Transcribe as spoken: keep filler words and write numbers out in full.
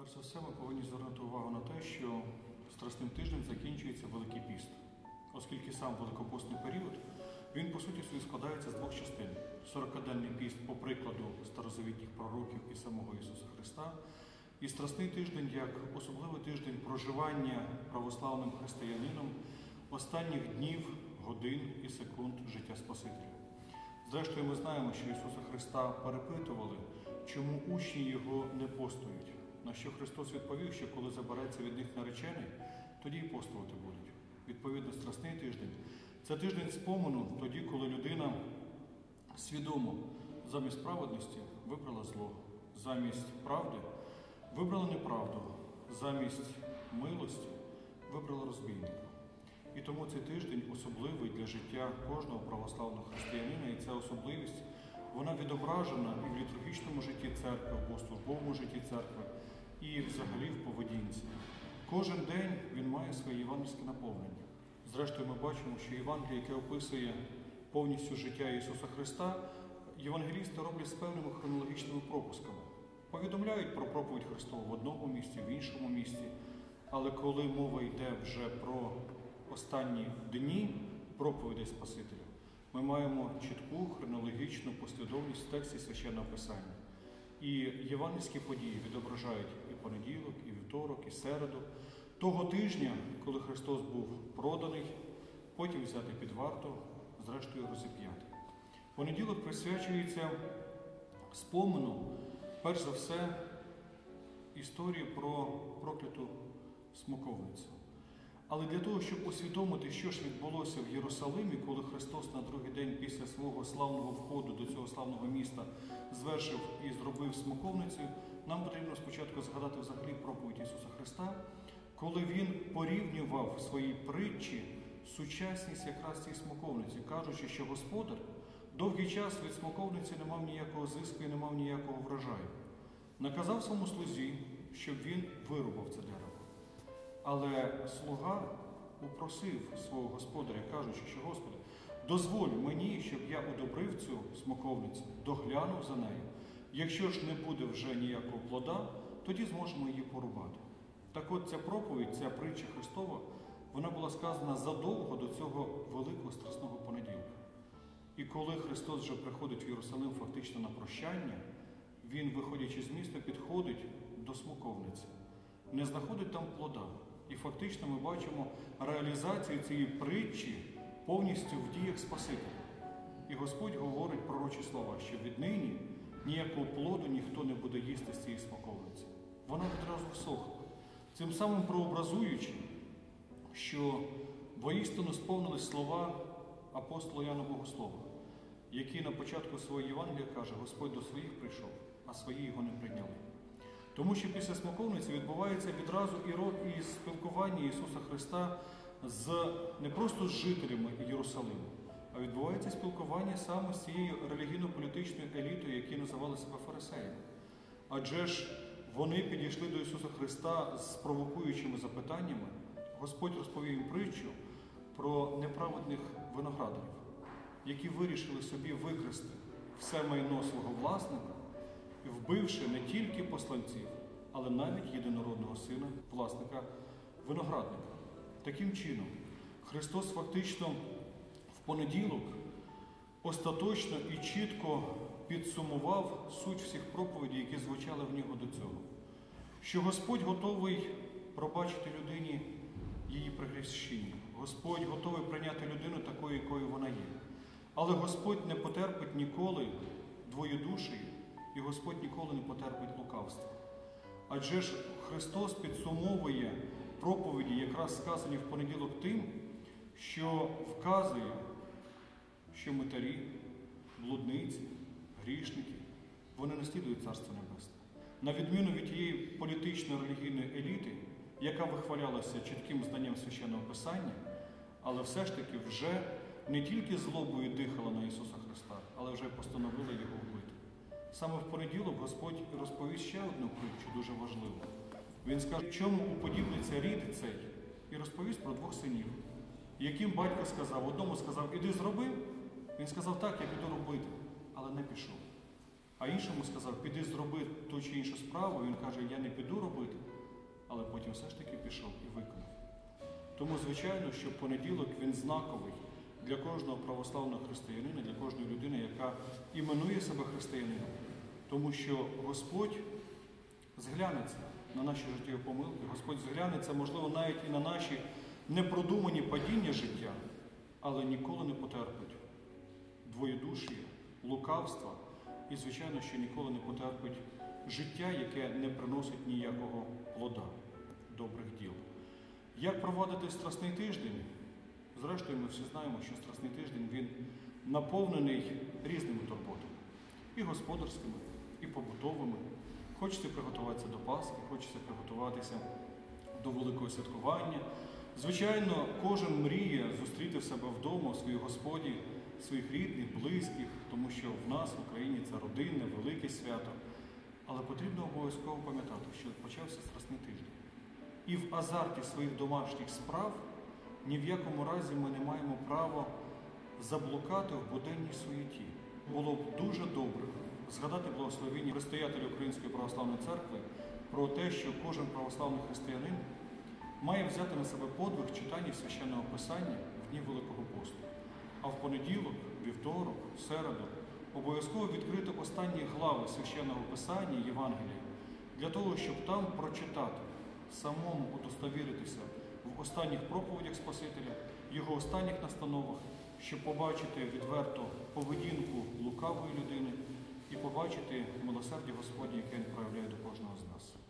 Перш за все, ми повинні звернути увагу на те, що Страсним тижнем закінчується Великий піст, оскільки сам Великопостний період, він по суті свої складається з двох частин. сорокаденний піст по прикладу старозавітніх пророків і самого Ісуса Христа, і Страсний тиждень як особливий тиждень проживання православним християнином останніх днів, годин і секунд життя Спасителя. Зрештою, ми знаємо, що Ісуса Христа перепитували, чому учні Його не постують. На що Христос відповів, що коли забереться від них наречений, тоді і постувати будуть. Відповідно, Страсний тиждень – це тиждень спомину тоді, коли людина свідомо замість праведності вибрала зло, замість правди вибрала неправду, замість милості вибрала розбійника. І тому цей тиждень особливий для життя кожного православного християнина, і ця особливість, вона відображена і в літургічному житті церкви, в богослужбовому житті церкви, і взагалі в поведінці. Кожен день він має своє євангельське наповнення. Зрештою, ми бачимо, що Євангеліє, яке описує повністю життя Ісуса Христа, євангелісти роблять з певними хронологічними пропусками. Повідомляють про проповідь Христову в одному місці, в іншому місці, але коли мова йде вже про останні дні проповідей Спасителя, ми маємо чітку хронологічну послідовність в тексті Священного Писання. І євангельські події відображають і понеділок, і вівторок, і середу, того тижня, коли Христос був проданий, потім взятий під варту, зрештою розіп'ятий. Понеділок присвячується спомину, перш за все, історії про прокляту смоковницю. Але для того, щоб усвідомити, що ж відбулося в Єрусалимі, коли Христос на другий день після свого славного входу до цього славного міста звершив і зробив смоковницю, нам потрібно спочатку згадати взагалі проповідь Ісуса Христа, коли Він порівнював в своїй притчі сучасність якраз цієї смоковниці, кажучи, що Господар довгий час від смоковниці не мав ніякого зиску і не мав ніякого врожаю. Наказав своєму слузі, щоб він вирубав це дерево. Але слуга упросив свого господаря, кажучи, що «Господи, дозволь мені, щоб я удобрив цю смоковницю, доглянув за нею. Якщо ж не буде вже ніякого плода, тоді зможемо її порубати». Так от ця проповідь, ця притча Христова, вона була сказана задовго до цього великого Страсного понеділка. І коли Христос вже приходить в Єрусалим фактично на прощання, Він, виходячи з міста, підходить до смоковниці, не знаходить там плода. І фактично ми бачимо реалізацію цієї притчі повністю в діях Спасителя. І Господь говорить пророчі слова, що віднині ніякого плоду ніхто не буде їсти з цієї смоковниці. Вона відразу всохла. Цим самим прообразуючи, що воістину сповнились слова апостола Яна Богослова, який на початку свого Євангелія каже: «Господь до своїх прийшов, а свої його не прийняли». Тому що після смоковниці відбувається відразу і, і спілкування Ісуса Христа з, не просто з жителями Єрусалиму, а відбувається спілкування саме з цією релігійно-політичною елітою, які називали себе фарисеями. Адже ж вони підійшли до Ісуса Христа з провокуючими запитаннями. Господь розповів їм притчу про неправедних виноградарів, які вирішили собі викрасти все майно свого власника, вбивши не тільки посланців, але навіть єдинородного сина, власника виноградника. Таким чином, Христос фактично в понеділок остаточно і чітко підсумував суть всіх проповідей, які звучали в нього до цього. Що Господь готовий пробачити людині її прегрішення. Господь готовий прийняти людину такою, якою вона є. Але Господь не потерпить ніколи двоєдушії, і Господь ніколи не потерпить лукавства. Адже ж Христос підсумовує проповіді, якраз сказані в понеділок, тим, що вказує, що митарі, блудниці, грішники, вони наслідують Царство Небесне. На відміну від тієї політичної релігійної еліти, яка вихвалялася чітким знанням Священного Писання, але все ж таки вже не тільки злобою дихала на Ісуса Христа, але вже постановила Його вбити. Саме в понеділок Господь розповість ще одну притчу, дуже важливу. Він скаже, чому уподібниться рід цей, і розповість про двох синів, яким батько сказав, одному сказав: «Іди зроби», він сказав: «Так, я піду робити», але не пішов. а іншому сказав, піди зроби ту чи іншу справу, він каже, я не піду робити, але потім все ж таки пішов і виконав. Тому, звичайно, що понеділок він знаковий для кожного православного християнина, для кожної людини, яка іменує себе християнином. Тому що Господь зглянеться на наші життєві помилки, Господь зглянеться, можливо, навіть і на наші непродумані падіння життя, але ніколи не потерпить двоєдушія, лукавства і, звичайно, що ніколи не потерпить життя, яке не приносить ніякого плода, добрих діл. Як проводити Страсний тиждень? Зрештою, ми всі знаємо, що Страсний тиждень, він наповнений різними турботами. І господарськими, і побутовими. Хочеться приготуватися до Пасхи, хочеться приготуватися до великого святкування. Звичайно, кожен мріє зустріти в себе вдома, у своїй Господі, своїх рідних, близьких, тому що в нас, в Україні, це родинне, велике свято. Але потрібно обов'язково пам'ятати, що почався Страсний тиждень. І в азарті своїх домашніх справ ні в якому разі ми не маємо права заблукати в буденній суєті. Було б дуже добре згадати благословення предстоятеля Української православної церкви про те, що кожен православний християнин має взяти на себе подвиг читання Священного Писання в дні Великого посту. А в понеділок, вівторок, середу обов'язково відкрити останні глави Священного Писання Євангелія для того, щоб там прочитати, самому удостовіритися в останніх проповідях Спасителя, його останніх настановах, щоб побачити відверто поведінку лукавої людини і побачити милосердя Господнє, яке він проявляє до кожного з нас.